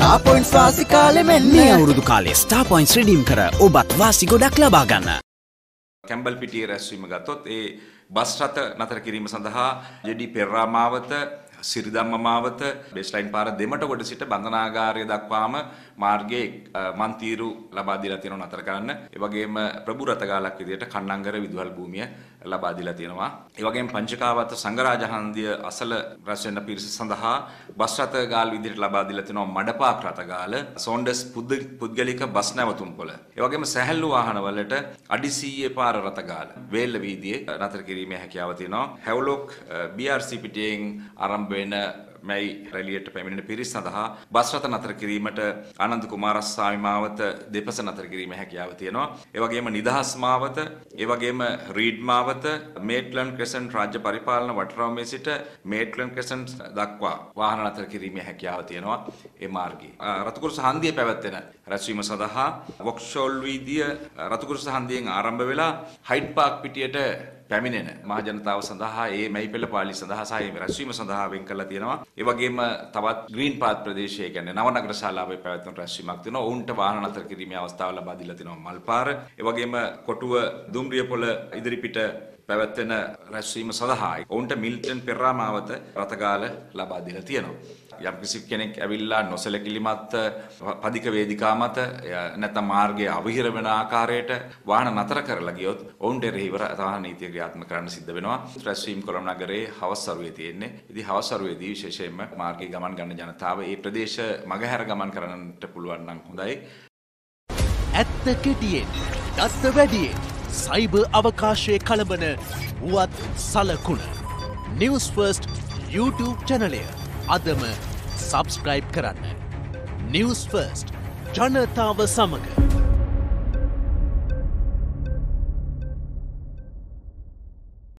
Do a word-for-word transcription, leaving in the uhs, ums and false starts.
Star Points වාසි කාලෙ මෙන්න මේ අවුරුදු කාලේ Star Points redeem කර ඔබත් වාසි ගොඩක් ලබා ගන්න. කැම්බල් පිටියේ රැස්වීම ගත්තොත් ඒ බස් රථ නතර කිරීම සඳහා ජෙඩි පෙරරා මාවත සිරිදම්ම මාවත බේස්ලයින් පාර දෙමට කොට සිට බන්ධනාගාරය දක්වාම මාර්ගයේ මන්තිරු ලබා දීලා තියෙනවා නතර කරන්න. ඒ වගේම ප්‍රභු රථගාලක් විදියට කන්නංගර විදුහල් භූමිය ලබා දීලා තියෙනවා. ඒ වගේම පංචකාවත සංඝරාජ හන්දිය අසල රැස් වෙන පිරිස සඳහා බස් රථගාල විදියට ලබා දීලා තියෙනවා මඩපාක් රථගාල, සොන්ඩස් පුද්ගලික බස් නැවතුම් පොළ. ඒ වගේම සැහැල්ලු වාහන වලට අඩි සීයේ පාර රථගාල වේල්ල වීදියේ නතර කිරීමේ හැකියාව තියෙනවා. හැවලොක් බී ආර් සී පිටියෙන් ආරම්භ වෙන මැයි රැලියට පැමිණෙන පිරිස් සඳහා බස් රථ නතර කිරීමට ආනන්ද කුමාරස්වාමි මාවත දෙපස නතර කිරීමේ හැකියාව තියෙනවා. ඒ වගේම නිදහස් මාවත, ඒ වගේම රීඩ් මාවත, මේට්ලන්ඩ් ක්‍රෙසන්ට් රාජ්‍ය පරිපාලන වටරවුමේ සිට මේට්ලන්ඩ් ක්‍රෙසන්ට් දක්වා වාහන නතර කිරීමේ හැකියාව තියෙනවා ඒ මාර්ගයේ. රතුකුරුස හන්දියේ පැවැත්වෙන රැස්වීම සඳහා වොක්ෂෝල් වීදිය රතුකුරුස හන්දියෙන් ආරම්භ වෙලා හයිඩ් පාක් පිටියට පැමිණෙන මහ ජනතාව සඳහා ඒ මැයිපෙළ පාලි සඳහා සහ රැස්වීම සඳහා වෙන් කරලා තියෙනවා. ඒ වගේම තවත් ග්‍රීන් පාත් ප්‍රදේශය කියන්නේ නවනගර ශාලාවේ පැවැත්වෙන රැස්වීමක් තියෙනවා. ඔවුන්ට වාහන නතර කිරීමේ අවස්ථාව ලබා දීලා තියෙනවා මල්පාර. ඒ වගේම කොටුව දුම්රියපොළ ඉදිරිපිට පැවැත්වෙන රැස්වීම සඳහා ඔවුන්ට මිල්ටන් පෙරරා මාවත රථගාල ලබා දීලා තියෙනවා. යම් කිසි කෙනෙක් ඇවිල්ලා නොසලකිලිමත් පදික වේදිකා මත නැත්නම් මාර්ගයේ අවහිර වෙන ආකාරයට වාහන නතර කරලා ගියොත් ඔවුන්ට එරෙහිව වාහන නීතිය ක්‍රියාත්මක කරන්න සිද්ධ වෙනවා. රැස්වීම කොළඹ නගරයේ හවස් වරුවේ තියෙන්නේ. ඉතින් හවස් වරුවේදී විශේෂයෙන්ම මාර්ගයේ ගමන් ගන්න ජනතාව මේ ප්‍රදේශ මගහැර ගමන් කරන්නට පුළුවන් නම් හොඳයි. ඇත්ත කෙටියෙන්, දත්ත වැඩියෙන්, සයිබර් අවකාශයේ කලබන වුවත් සලකුණ. News First YouTube channel අදම සබස්ක්‍රයිබ් කරන්න. News First ජනතාව සමග